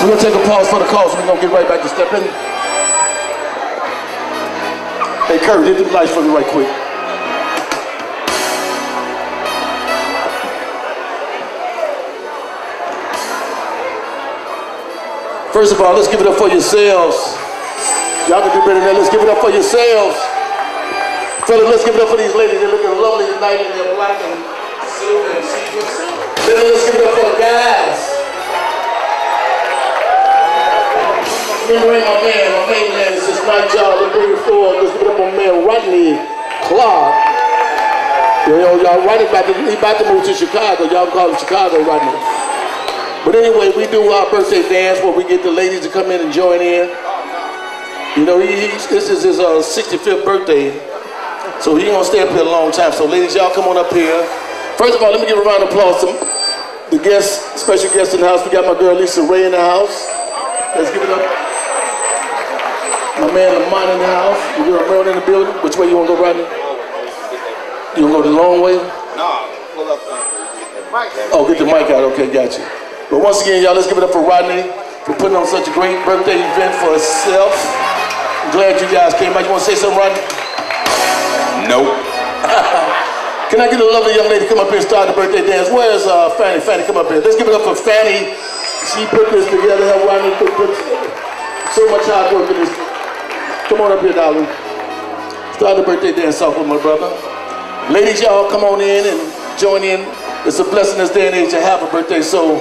We're gonna take a pause for the call, so we're gonna get right back to Steppin. Hey, Kurt, hit the lights for me right quick. First of all, let's give it up for yourselves. Y'all can do better than that. Let's give it up for yourselves. Fellas, let's give it up for these ladies. They're looking lovely tonight in their black and silver and sequins. Then let's give it up for the guys. Remember, my main man, it's his night job. They're bringing forward. Let's give it up for my man, Rodney Clark. You know, y'all, Rodney about to move to Chicago. Y'all call him Chicago, Rodney. But anyway, we do our birthday dance where we get the ladies to come in and join in. You know, this is his 65th birthday, so he's gonna stay up here a long time. So ladies, y'all come on up here. First of all, let me give a round of applause to the guests, special guests in the house. We got my girl Lisa Raye in the house. Let's give it up. My man Lamont in the house. You got Merle in the building. Which way you wanna go, Rodney? You wanna go the long way? No, pull up the mic. Oh, get the mic out. Okay, got you. But once again, y'all, let's give it up for Rodney for putting on such a great birthday event for himself. I'm glad you guys came out. You want to say something, Rodney? Nope. Can I get a lovely young lady come up here and start the birthday dance? Where's Fanny? Fanny, come up here. Let's give it up for Fanny. She put this together. Her Rodney put so much hard work in this. Come on up here, darling. Start the birthday dance off with my brother. Ladies, y'all, come on in and join in. It's a blessing this day and age to have a birthday, so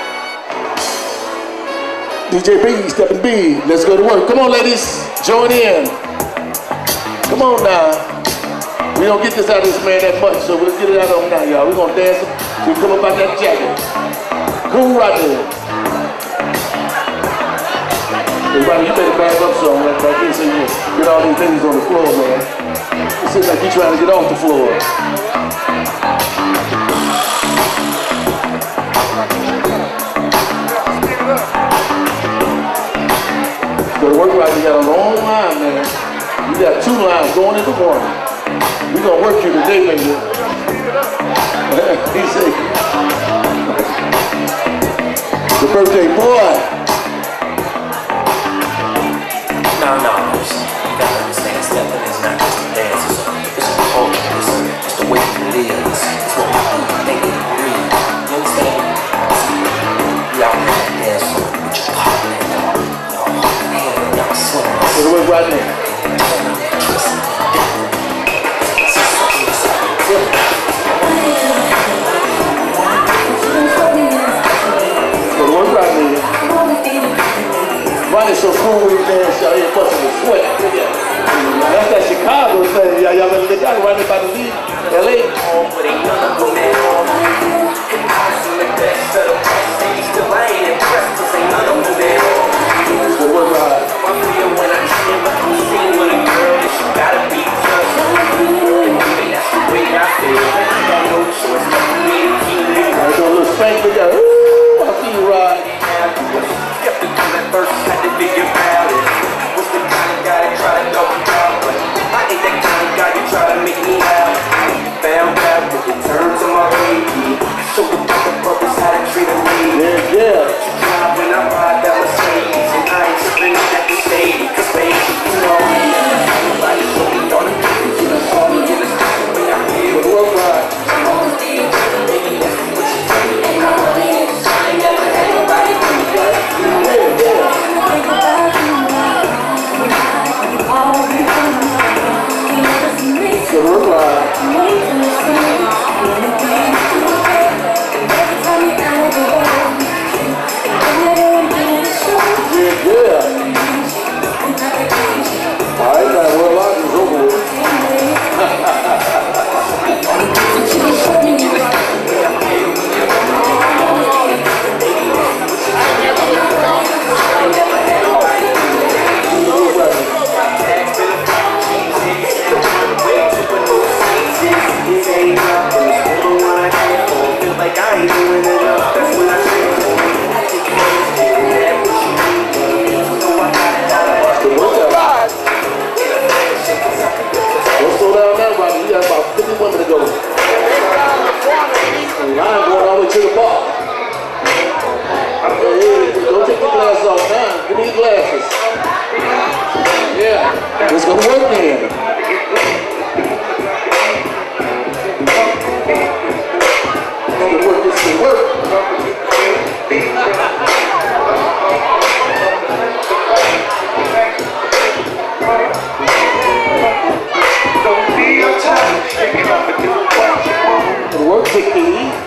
DJ B, Steppin' B, let's go to work. Come on, ladies, join in. Come on now. We don't get this out of this man that much, so let's get it out of him now, y'all. We're gonna dance. We come up out that jacket. Cool right there. Hey, Rodney, you better back up some right back here so you get all these ladies on the floor, man. It seems like you're trying to get off the floor. Go to work right, you got a long line, man. You got 2 lines going into one. We gonna work you today, baby. He said, the birthday boy. No, you gotta understand, Steppin' is not just a dance, it's a culture, it's the way you live, it's what we do, think and breathe. You understand? You out there and dance with your partner, y'all swimming. Go to work right now. Go to work right now. Rodney's so cool with his dance, y'all ain't busting the sweat. That's that Chicago thing, y'all better look out. Rodney about to leave LA. But ain't none of them at all. I select that set up, still I ain't impressed, cause ain't none of them at all. Go to work right. I feel when I see with a girl, she gotta be just. And maybe that's the way I feel. I got no choice but to be a kid. Alright, so a little spank with that. Ooh, I see you ride. Skeptical at first, had to figure out it. Was the kind of guy that try to go out, but I ain't that kind of guy that try to make me out. Found out with the terms of my baby. So the purpose how to treat a lady. Yeah. Drive when I ride that Mercedes, and I ain't tripping that the shady. Cause baby, you know, nobody told me on the page. You know, all me in the style when I feel. Go to work right. Baby, that's what you tell me. And I ain't never had nobody do that. Go to work right. Work Vicky.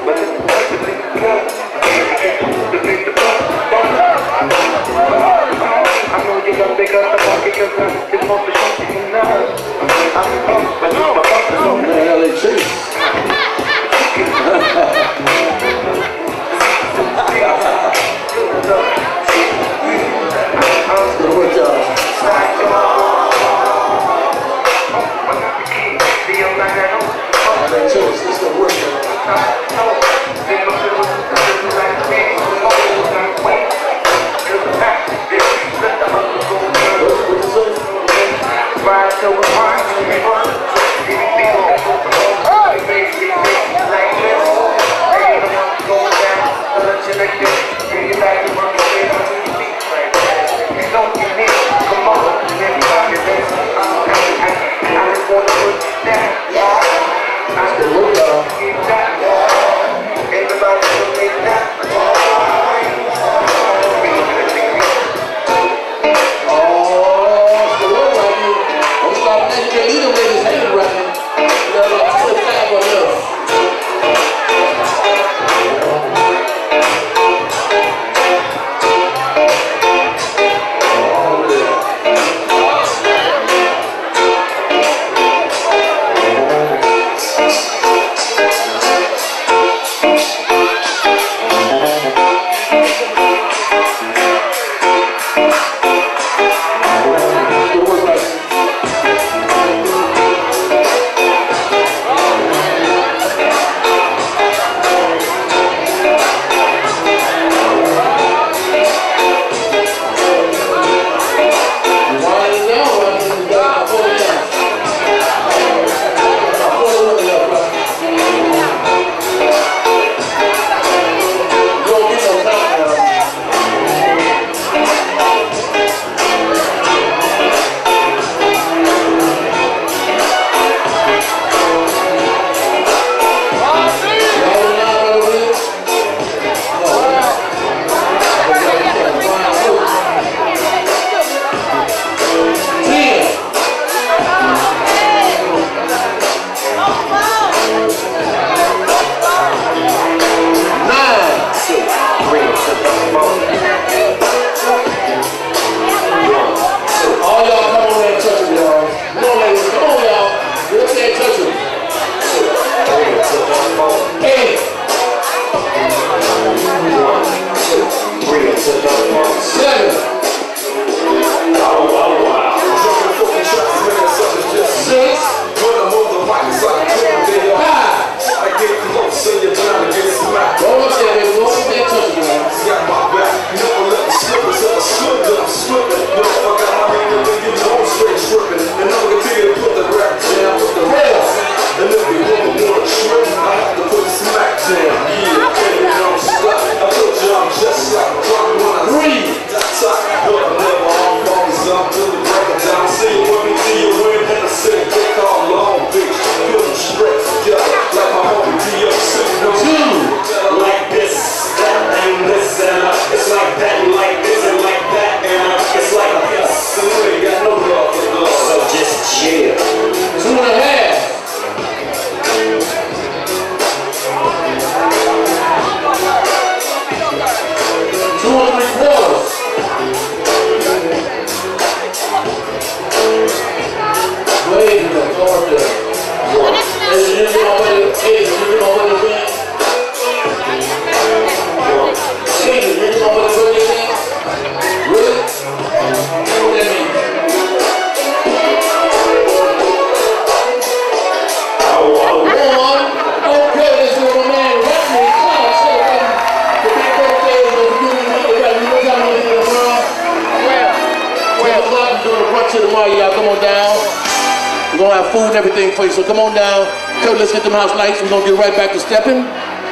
Food and everything for you, so come on down. So let's get them house lights. We're gonna get right back to Steppin.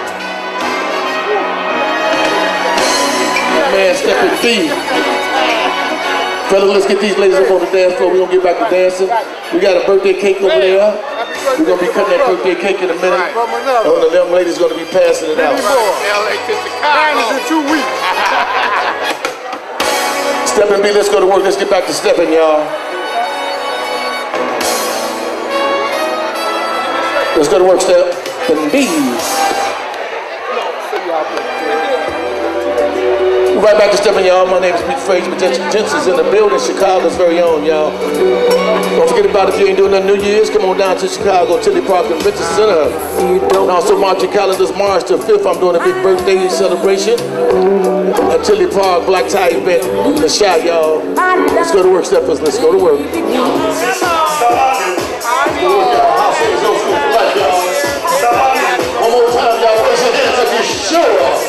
Man, Steppin feed. Fella, let's get these ladies up on the dance floor. We're gonna get back to dancing. We got a birthday cake over there. We're going to be cutting that birthday cake in a minute. And the young lady's going to be passing it out. Mine is in 2 weeks. Steppin' B, let's go to work. Let's get back to stepping, y'all. Let's go to work, Steppin' B. Right back to stepping, y'all. My name is Frazier The Majestic Gents in the building. Chicago's very own, y'all. Don't forget about it if you ain't doing nothing New Year's. Come on down to Chicago, Tilly Park Convention Center. And also mark your calendars, March the 5th. I'm doing a big birthday celebration at Tilly Park, black tie event. The shot, y'all. Let's go to work, steppers. Let's go to work. One more time, y'all. Raise your hands if you're sure.